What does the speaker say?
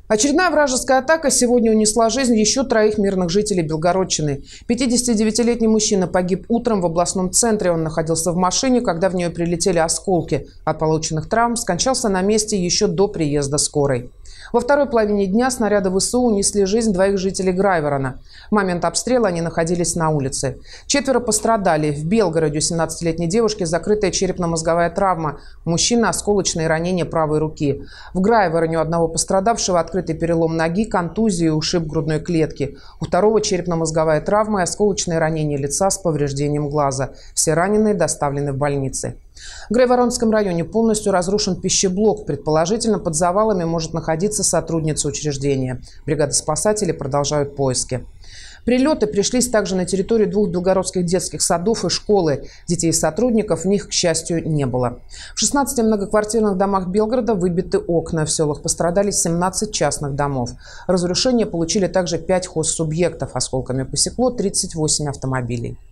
Очередная вражеская атака сегодня унесла жизнь еще 3 мирных жителей Белгородчины. 59-летний мужчина погиб утром в областном центре. Он находился в машине, когда в нее прилетели осколки. От полученных травм скончался на месте еще до приезда скорой. Во второй половине дня снаряды ВСУ унесли жизнь 2 жителей Грайворона. В момент обстрела они находились на улице. 4 пострадали. В Белгороде у 17-летней девушки закрытая черепно-мозговая травма. Мужчина – осколочные ранения правой руки. В Грайвороне у одного пострадавшего открытый перелом ноги, контузия и ушиб грудной клетки. У второго черепно-мозговая травма и осколочные ранения лица с повреждением глаза. Все раненые доставлены в больницы. В Грайворонском районе полностью разрушен пищеблок. Предположительно, под завалами может находиться сотрудница учреждения. Бригады спасателей продолжают поиски. Прилеты пришлись также на территорию 2 белгородских детских садов и школы. Детей и сотрудников в них, к счастью, не было. В 16 многоквартирных домах Белгорода выбиты окна. В селах пострадали 17 частных домов. Разрушения получили также 5 хозсубъектов. Осколками посекло 38 автомобилей.